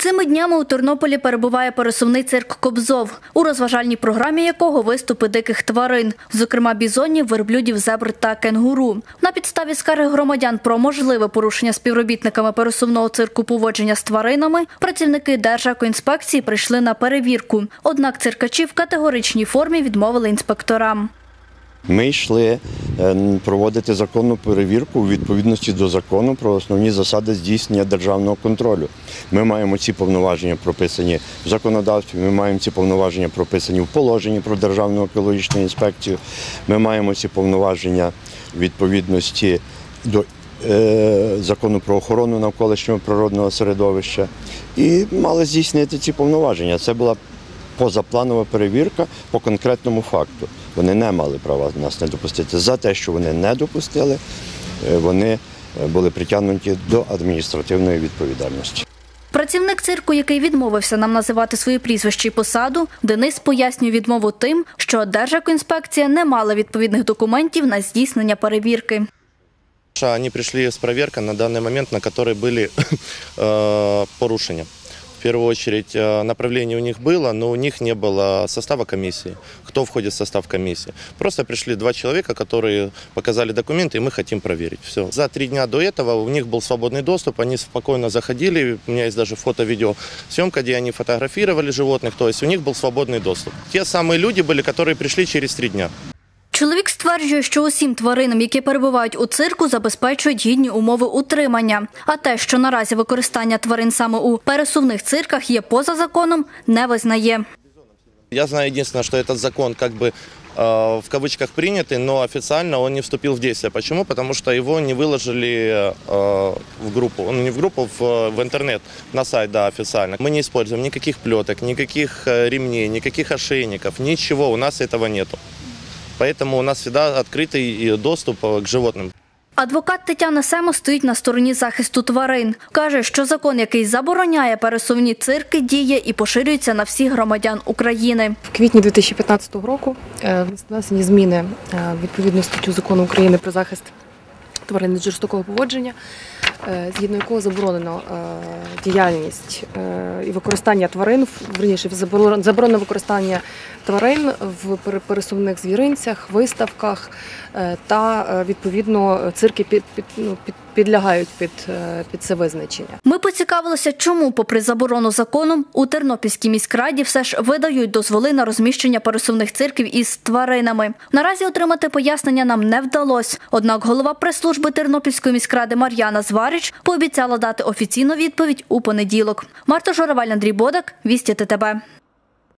Цими днями у Тернополі перебуває пересувний цирк «Кобзов», у розважальній програмі якого виступи диких тварин, зокрема бізонів, верблюдів, зебр та кенгуру. На підставі скарги громадян про можливе порушення співробітниками пересувного цирку поводження з тваринами, працівники Держекоінспекції прийшли на перевірку. Однак циркачі в категоричній формі відмовили інспекторам. Ми йшли проводити законну перевірку у відповідності до закону про основні засади здійснення державного контролю. Ми маємо ці повноваження прописані в законодавстві, ми маємо ці повноваження прописані в положенні про Державну екологічну інспекцію, ми маємо ці повноваження в відповідності до закону про охорону навколишнього природного середовища і мали здійснити ці повноваження. Це була позапланова перевірка по конкретному факту. Вони не мали права нас не допустити. За те, що вони не допустили, вони були притягнуті до адміністративної відповідальності. Працівник цирку, який відмовився нам називати своє прізвище і посаду, Денис пояснює відмову тим, що Держекоінспекція не мала відповідних документів на здійснення перевірки. Они пришли с проверкой на данный момент, на которой были порушения. В первую очередь направление у них было, но у них не было состава комиссии. Кто входит в состав комиссии? Просто пришли два человека, которые показали документы, и мы хотим проверить. Все. За 3 дня до этого у них был свободный доступ, они спокойно заходили, у меня есть даже фото-видеосъемка, где они фотографировали животных, то есть у них был свободный доступ. Те самые люди были, которые пришли через 3 дня. Чоловік стверджує, що усім тваринам, які перебувають у цирку, забезпечують гідні умови утримання. А те, що наразі використання тварин саме у пересувних цирках є поза законом, не визнає. Я знаю единственное, что этот закон как бы в кавычках принятый, но официально он не вступил в действие. Почему? Потому что его не выложили в группу, не в группу, в интернет, на сайт, да, официально. Мы не используем никаких плеток, никаких ремней, никаких ошейников, ничего, у нас этого нету. Поэтому у нас всегда открытый доступ к животным. Адвокат Тетяна Семо стоїть на стороні захисту тварин. Каже, що закон, який забороняє пересувні цирки, діє і поширюється на всіх громадян України. В квітні 2015 року внесені зміни відповідно статтю Закону України про захист тварин від жорстокого поводження, згідно якого заборонено діяльність і використання тварин, верніше, заборонено використання тварин в пересувних звіринцях, виставках та, відповідно, цирки підлягають під це визначення. Ми поцікавилися, чому, попри заборону законом, у Тернопільській міськраді все ж видають дозволи на розміщення пересувних цирків із тваринами. Наразі отримати пояснення нам не вдалося. Однак голова прес-служби Тернопільської міськради Мар'яна Зварич пообіцяла дати офіційну відповідь у понеділок. Марта Журавель, Андрій Бодак, Вісті ТТБ.